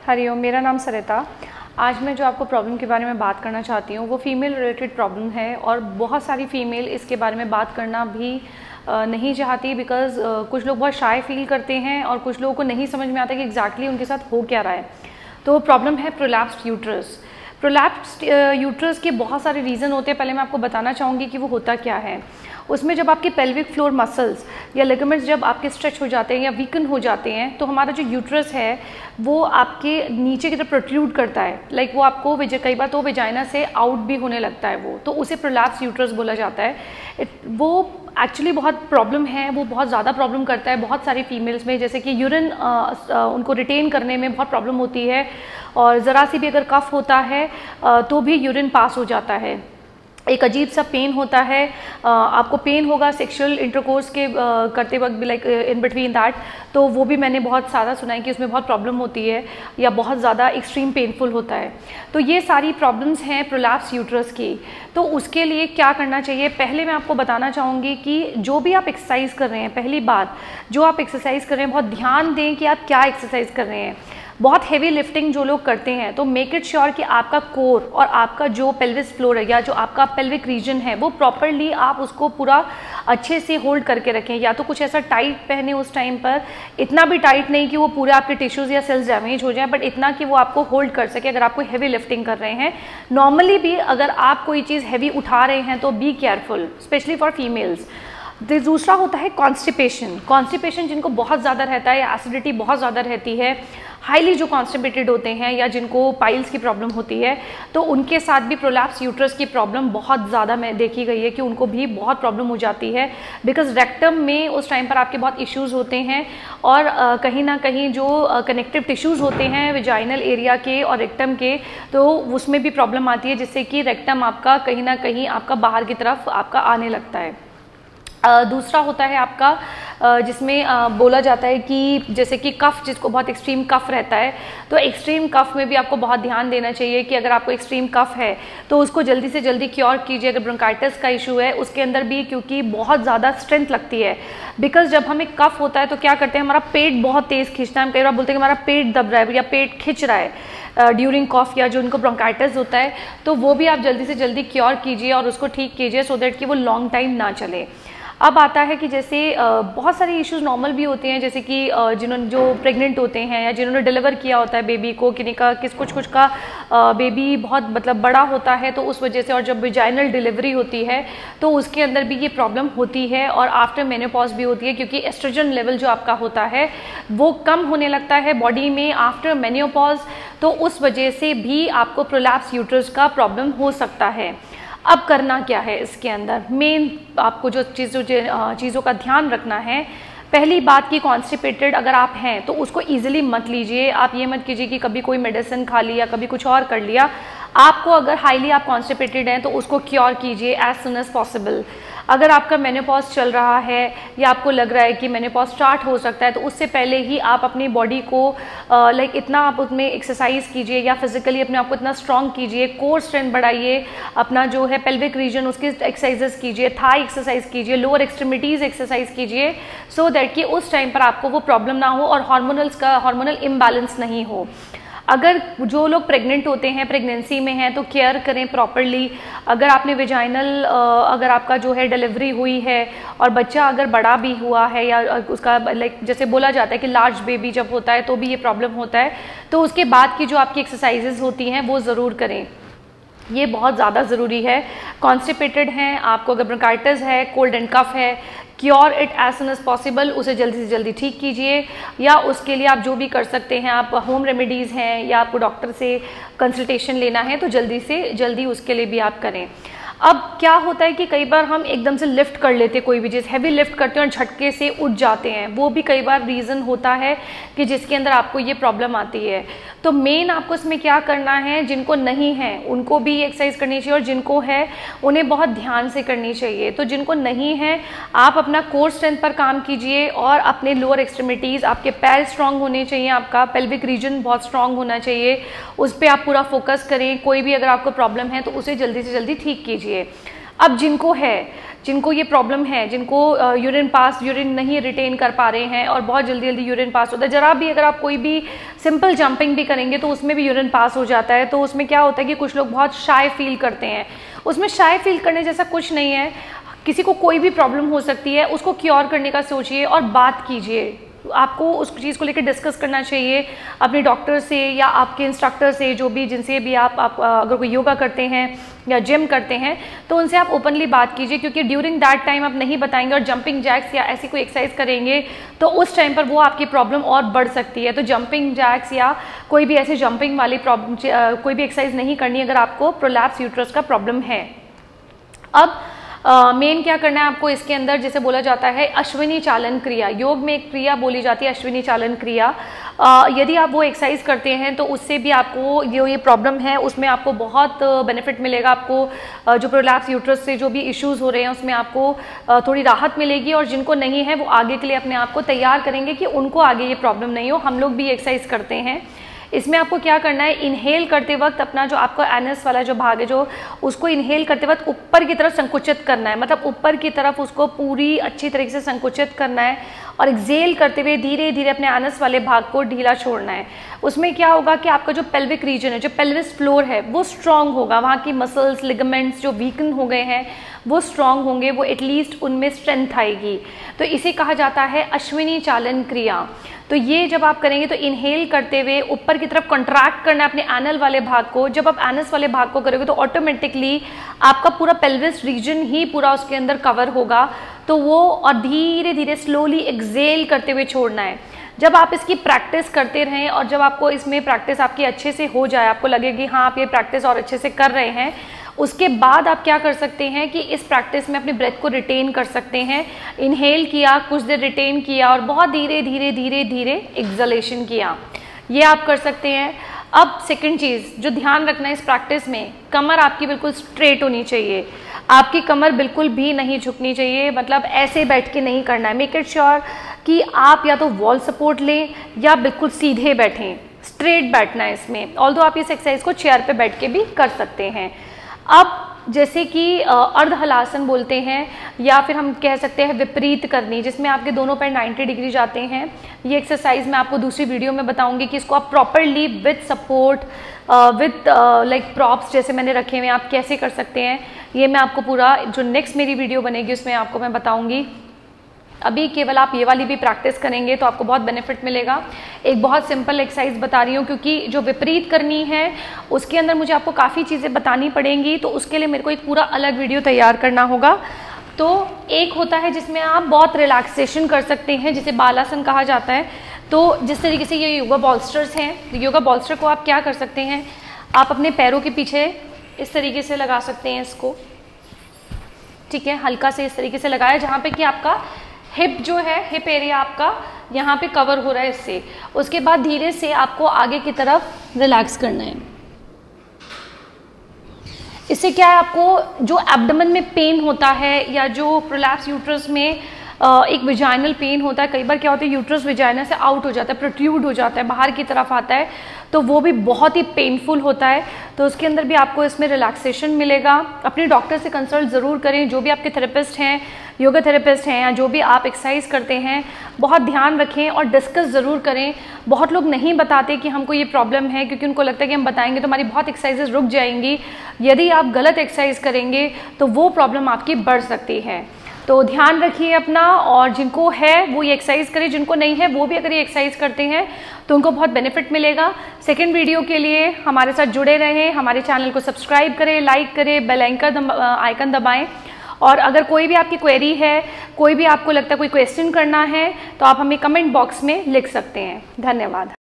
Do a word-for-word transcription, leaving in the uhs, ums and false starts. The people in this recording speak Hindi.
हरिओम, मेरा नाम सरिता। आज मैं जो आपको प्रॉब्लम के बारे में बात करना चाहती हूँ वो फीमेल रिलेटेड प्रॉब्लम है और बहुत सारी फीमेल इसके बारे में बात करना भी नहीं चाहती बिकॉज़ कुछ लोग बहुत शाय फील करते हैं और कुछ लोगों को नहीं समझ में आता कि एग्जैक्टली उनके साथ हो क्या रहा है। तो प्रॉब्लम है प्रोलैप्स्ड यूट्रस। प्रोलैप्स्ड यूट्रस के बहुत सारे रीज़न होते हैं। पहले मैं आपको बताना चाहूँगी कि वो होता क्या है। उसमें जब आपके पेल्विक फ्लोर मसल्स या लिगामेंट्स जब आपके स्ट्रेच हो जाते हैं या वीकन हो जाते हैं तो हमारा जो यूट्रस है वो आपके नीचे की तरफ प्रोट्रूड करता है। लाइक वो आपको कई बार तो वेजाइना से आउट भी होने लगता है, वो तो उसे प्रोलैप्स यूट्रस बोला जाता है। वो एक्चुअली बहुत प्रॉब्लम है, वो बहुत ज़्यादा प्रॉब्लम करता है बहुत सारी फीमेल्स में। जैसे कि यूरिन उनको रिटेन करने में बहुत प्रॉब्लम होती है और ज़रा सी भी अगर कफ होता है तो भी यूरिन पास हो जाता है। एक अजीब सा पेन होता है, आपको पेन होगा सेक्सुअल इंटरकोर्स के करते वक्त भी, लाइक इन बिटवीन दैट, तो वो भी मैंने बहुत सारा सुना है कि उसमें बहुत प्रॉब्लम होती है या बहुत ज़्यादा एक्सट्रीम पेनफुल होता है। तो ये सारी प्रॉब्लम्स हैं प्रोलैप्स यूट्रस की। तो उसके लिए क्या करना चाहिए, पहले मैं आपको बताना चाहूँगी कि जो भी आप एक्सरसाइज कर रहे हैं, पहली बात जो आप एक्सरसाइज कर रहे हैं बहुत ध्यान दें कि आप क्या एक्सरसाइज कर रहे हैं। बहुत हेवी लिफ्टिंग जो लोग करते हैं तो मेक इट श्योर कि आपका कोर और आपका जो पेल्विस फ्लोर है या जो आपका पेल्विक रीजन है वो प्रॉपरली आप उसको पूरा अच्छे से होल्ड करके रखें। या तो कुछ ऐसा टाइट पहने उस टाइम पर, इतना भी टाइट नहीं कि वो पूरे आपके टिश्यूज़ या सेल्स डैमेज हो जाए, बट इतना कि वो आपको होल्ड कर सके अगर आप कोई हैवी लिफ्टिंग कर रहे हैं। नॉर्मली भी अगर आप कोई चीज़ हैवी उठा रहे हैं तो be careful, specially for females. दूसरा होता है कॉन्स्टिपेशन। कॉन्स्टिपेशन जिनको बहुत ज़्यादा रहता है या एसिडिटी बहुत ज़्यादा रहती है, हाईली जो कॉन्स्टिपेटेड होते हैं या जिनको पाइल्स की प्रॉब्लम होती है, तो उनके साथ भी प्रोलैप्स यूट्रस की प्रॉब्लम बहुत ज़्यादा में देखी गई है कि उनको भी बहुत प्रॉब्लम हो जाती है। बिकॉज रेक्टम में उस टाइम पर आपके बहुत इश्यूज़ होते हैं और आ, कहीं ना कहीं जो कनेक्टिव टिश्यूज़ होते हैं वेजाइनल एरिया के और रेक्टम के, तो उसमें भी प्रॉब्लम आती है जिससे कि रेक्टम आपका कहीं ना कहीं आपका बाहर की तरफ आपका आने लगता है। Uh, दूसरा होता है आपका uh, जिसमें uh, बोला जाता है कि जैसे कि कफ, जिसको बहुत एक्सट्रीम कफ रहता है, तो एक्सट्रीम कफ में भी आपको बहुत ध्यान देना चाहिए कि अगर आपको एक्सट्रीम कफ है तो उसको जल्दी से जल्दी क्योर कीजिए। अगर ब्रोंकाइटिस का इशू है उसके अंदर भी, क्योंकि बहुत ज़्यादा स्ट्रेंथ लगती है। बिकॉज जब हमें कफ होता है तो क्या करते हैं, हमारा पेट बहुत तेज़ खींचता है। हम कई बार बोलते हैं कि हमारा पेट दब रहा है या पेट खिंच रहा है ड्यूरिंग कॉफ या जो उनको ब्रोंकाइटिस होता है, तो वो भी आप जल्दी से जल्दी क्योर कीजिए और उसको ठीक कीजिए सो दैट कि वो लॉन्ग टाइम ना चले। अब आता है कि जैसे बहुत सारे इश्यूज नॉर्मल भी होते हैं, जैसे कि जिन्होंने जो प्रेग्नेंट होते हैं या जिन्होंने डिलीवर किया होता है बेबी को, किन्हीं का किस कुछ कुछ का बेबी बहुत मतलब बड़ा होता है तो उस वजह से, और जब वेजाइनल डिलीवरी होती है तो उसके अंदर भी ये प्रॉब्लम होती है। और आफ्टर मेनोपॉज भी होती है क्योंकि एस्ट्रोजन लेवल जो आपका होता है वो कम होने लगता है बॉडी में आफ्टर मेनोपॉज, तो उस वजह से भी आपको प्रोलैप्स यूट्रस का प्रॉब्लम हो सकता है। अब करना क्या है इसके अंदर, मेन आपको जो चीज़ों चीज़ों का ध्यान रखना है। पहली बात कि कॉन्स्टिपेटेड अगर आप हैं तो उसको ईजिली मत लीजिए। आप ये मत कीजिए कि कभी कोई मेडिसिन खा लिया, कभी कुछ और कर लिया। आपको अगर हाईली आप कॉन्स्टिपेटेड हैं तो उसको क्योर कीजिए एज सुन एज पॉसिबल। अगर आपका मेनोपॉज चल रहा है या आपको लग रहा है कि मेनोपॉज स्टार्ट हो सकता है तो उससे पहले ही आप अपनी बॉडी को लाइक इतना आप उसमें एक्सरसाइज कीजिए या फिजिकली अपने आप को इतना स्ट्रॉन्ग कीजिए, कोर स्ट्रेंथ बढ़ाइए, अपना जो है पेल्विक रीजन उसकी एक्सरसाइजेस कीजिए, थाई एक्सरसाइज कीजिए, लोअर एक्सट्रीमिटीज़ एक्सरसाइज कीजिए सो दैट कि उस टाइम पर आपको वो प्रॉब्लम ना हो और हार्मोनल्स का हार्मोनल इम्बैलेंस नहीं हो। अगर जो लोग प्रेग्नेंट होते हैं, प्रेगनेंसी में हैं, तो केयर करें प्रॉपरली। अगर आपने वेजाइनल अगर आपका जो है डिलीवरी हुई है और बच्चा अगर बड़ा भी हुआ है या उसका लाइक जैसे बोला जाता है कि लार्ज बेबी जब होता है तो भी ये प्रॉब्लम होता है, तो उसके बाद की जो आपकी एक्सरसाइजेज होती हैं वो ज़रूर करें, ये बहुत ज़्यादा ज़रूरी है। कॉन्स्टिपेटेड हैं, आपको अगर ब्रोंकाइटिस है, कोल्ड एंड कफ है, cure it as soon as possible, उसे जल्दी से जल्दी ठीक कीजिए। या उसके लिए आप जो भी कर सकते हैं, आप होम रेमेडीज़ हैं या आपको डॉक्टर से कंसल्टेशन लेना है तो जल्दी से जल्दी उसके लिए भी आप करें। अब क्या होता है कि कई बार हम एकदम से लिफ्ट कर लेते हैं, कोई भी चीज़ हैवी लिफ्ट करते हैं और झटके से उठ जाते हैं, वो भी कई बार रीज़न होता है कि जिसके अंदर आपको ये प्रॉब्लम आती है। तो मेन आपको इसमें क्या करना है, जिनको नहीं है उनको भी एक्सरसाइज करनी चाहिए और जिनको है उन्हें बहुत ध्यान से करनी चाहिए। तो जिनको नहीं है आप अपना कोर स्ट्रेंथ पर काम कीजिए और अपने लोअर एक्सट्रीमिटीज़, आपके पैर स्ट्रांग होने चाहिए, आपका पेल्विक रीजन बहुत स्ट्रांग होना चाहिए, उस पर आप पूरा फोकस करें। कोई भी अगर आपको प्रॉब्लम है तो उसे जल्दी से जल्दी ठीक कीजिए। अब जिनको है, जिनको ये प्रॉब्लम है, जिनको यूरिन पास यूरिन नहीं रिटेन कर पा रहे हैं और बहुत जल्दी जल्दी यूरिन पास होता है, जरा भी अगर आप कोई भी सिंपल जंपिंग भी करेंगे तो उसमें भी यूरिन पास हो जाता है। तो उसमें क्या होता है कि कुछ लोग बहुत शाय फील करते हैं। उसमें शाय फील करने जैसा कुछ नहीं है। किसी को कोई भी प्रॉब्लम हो सकती है, उसको क्योर करने का सोचिए और बात कीजिए। आपको उस चीज़ को लेकर डिस्कस करना चाहिए अपने डॉक्टर से या आपके इंस्ट्रक्टर से, जो भी जिनसे भी आप, आप अगर कोई योगा करते हैं या जिम करते हैं तो उनसे आप ओपनली बात कीजिए, क्योंकि ड्यूरिंग दैट टाइम आप नहीं बताएंगे और जंपिंग जैक्स या ऐसी कोई एक्सरसाइज करेंगे तो उस टाइम पर वो आपकी प्रॉब्लम और बढ़ सकती है। तो जंपिंग जैक्स या कोई भी ऐसे जंपिंग वाली प्रॉब्लम, कोई भी एक्सरसाइज नहीं करनी अगर आपको प्रोलैप्स यूट्रस का प्रॉब्लम है। अब मेन uh, क्या करना है आपको इसके अंदर, जैसे बोला जाता है अश्विनी चालन क्रिया, योग में एक क्रिया बोली जाती है अश्विनी चालन क्रिया। uh, यदि आप वो एक्सरसाइज करते हैं तो उससे भी आपको जो ये प्रॉब्लम है उसमें आपको बहुत बेनिफिट मिलेगा। आपको uh, जो प्रोलैप्स यूट्रस से जो भी इश्यूज हो रहे हैं उसमें आपको uh, थोड़ी राहत मिलेगी, और जिनको नहीं है वो आगे के लिए अपने आप को तैयार करेंगे कि उनको आगे ये प्रॉब्लम नहीं हो। हम लोग भी एक्सरसाइज करते हैं। इसमें आपको क्या करना है, इनहेल करते वक्त अपना जो आपका एनस वाला जो भाग है जो उसको इनहेल करते वक्त ऊपर की तरफ संकुचित करना है, मतलब ऊपर की तरफ उसको पूरी अच्छी तरीके से संकुचित करना है, और एक्सेल करते हुए धीरे धीरे अपने एनस वाले भाग को ढीला छोड़ना है। उसमें क्या होगा कि आपका जो पेल्विक रीजन है, जो पेल्विस फ्लोर है वो स्ट्रांग होगा, वहाँ की मसल्स लिगामेंट्स जो वीकन हो गए हैं वो स्ट्रांग होंगे, वो एटलीस्ट उनमें स्ट्रेंथ आएगी। तो इसे कहा जाता है अश्विनी चालन क्रिया। तो ये जब आप करेंगे तो इनहेल करते हुए ऊपर की तरफ कॉन्ट्रैक्ट करना है अपने एनल वाले भाग को। जब आप एनस वाले भाग को करोगे तो ऑटोमेटिकली आपका पूरा पेल्विस रीजन ही पूरा उसके अंदर कवर होगा। तो वो और धीरे धीरे स्लोली एक्सेल करते हुए छोड़ना है। जब आप इसकी प्रैक्टिस करते रहें और जब आपको इसमें प्रैक्टिस आपकी अच्छे से हो जाए, आपको लगे कि हाँ आप ये प्रैक्टिस और अच्छे से कर रहे हैं, उसके बाद आप क्या कर सकते हैं कि इस प्रैक्टिस में अपनी ब्रेथ को रिटेन कर सकते हैं। इनहेल किया, कुछ देर रिटेन किया और बहुत धीरे धीरे धीरे धीरे एक्सलेशन किया, ये आप कर सकते हैं। अब सेकंड चीज़ जो ध्यान रखना है इस प्रैक्टिस में, कमर आपकी बिल्कुल स्ट्रेट होनी चाहिए। आपकी कमर बिल्कुल भी नहीं झुकनी चाहिए, मतलब ऐसे बैठ के नहीं करना है। मेक इट श्योर कि आप या तो वॉल सपोर्ट लें या बिल्कुल सीधे बैठें, स्ट्रेट बैठना है इसमें। ऑल्दो आप इस एक्सरसाइज को चेयर पे बैठ के भी कर सकते हैं। अब जैसे कि अर्ध हलासन बोलते हैं या फिर हम कह सकते हैं विपरीत करनी, जिसमें आपके दोनों पैर नब्बे डिग्री जाते हैं। ये एक्सरसाइज मैं आपको दूसरी वीडियो में बताऊंगी कि इसको आप properly with support with like props जैसे मैंने रखे हुए आप कैसे कर सकते हैं। ये मैं आपको पूरा जो नेक्स्ट मेरी वीडियो बनेगी उसमें आपको मैं बताऊंगी। अभी केवल आप ये वाली भी प्रैक्टिस करेंगे तो आपको बहुत बेनिफिट मिलेगा। एक बहुत सिंपल एक्सरसाइज बता रही हूँ क्योंकि जो विपरीत करनी है उसके अंदर मुझे आपको काफ़ी चीज़ें बतानी पड़ेंगी, तो उसके लिए मेरे को एक पूरा अलग वीडियो तैयार करना होगा। तो एक होता है जिसमें आप बहुत रिलैक्सेशन कर सकते हैं, जिसे बालासन कहा जाता है। तो जिस तरीके से ये योगा बॉल्स्टर्स हैं, योगा बॉल्स्टर को आप क्या कर सकते हैं, आप अपने पैरों के पीछे इस तरीके से लगा सकते हैं इसको, ठीक है, हल्का से इस तरीके से लगाया जहाँ पे कि आपका हिप जो है, हिप एरिया आपका यहाँ पे कवर हो रहा है इससे। उसके बाद धीरे से आपको आगे की तरफ रिलैक्स करना है। इससे क्या है, आपको जो एब्डोमेन में पेन होता है या जो प्रोलैप्स यूट्रस में एक विजाइनल पेन होता है, कई बार क्या होता है यूट्रस विजाइना से आउट हो जाता है, प्रोट्रूड हो जाता है, बाहर की तरफ आता है, तो वो भी बहुत ही पेनफुल होता है। तो उसके अंदर भी आपको इसमें रिलैक्सेशन मिलेगा। अपने डॉक्टर से कंसल्ट ज़रूर करें, जो भी आपके थेरेपिस्ट हैं, योगा थेरेपिस्ट हैं या जो भी आप एक्सरसाइज करते हैं, बहुत ध्यान रखें और डिस्कस ज़रूर करें। बहुत लोग नहीं बताते कि हमको ये प्रॉब्लम है, क्योंकि उनको लगता है कि हम बताएंगे तो हमारी बहुत एक्सरसाइजेज रुक जाएंगी। यदि आप गलत एक्सरसाइज करेंगे तो वो प्रॉब्लम आपकी बढ़ सकती है। तो ध्यान रखिए अपना, और जिनको है वो ये एक्सरसाइज करें, जिनको नहीं है वो भी अगर ये एक्सरसाइज करते हैं तो उनको बहुत बेनिफिट मिलेगा। सेकंड वीडियो के लिए हमारे साथ जुड़े रहें, हमारे चैनल को सब्सक्राइब करें, लाइक करें, बेल आइकन दबाएं। और अगर कोई भी आपकी क्वेरी है, कोई भी आपको लगता है कोई क्वेश्चन करना है, तो आप हमें कमेंट बॉक्स में लिख सकते हैं। धन्यवाद।